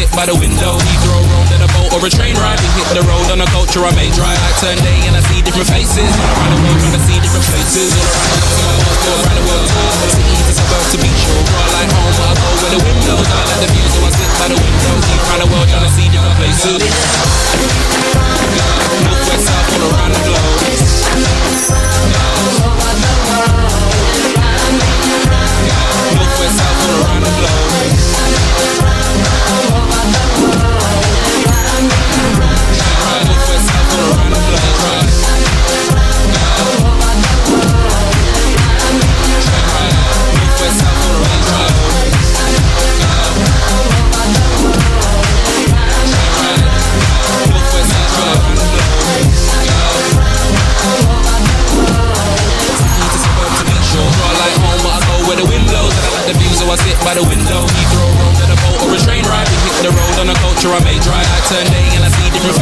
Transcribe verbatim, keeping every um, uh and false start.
sit by the window. Heathrow road to the boat or a train ride. We hit the road on a culture I may dry. I turn day and I see different faces. All around the world trying to see different places. All around the world, all around the world. Cities to suburbs to beach shore. Draw like home, I go where the windows. I like the view, so I sit by the window. Deep around the world trying to see different places. North, west, south, all around the globe. North, west, south, all around the globe. I sit by the window. Heathrow road to the boat or a train ride. We hit the road on a culture I may dry. I turn day and I see different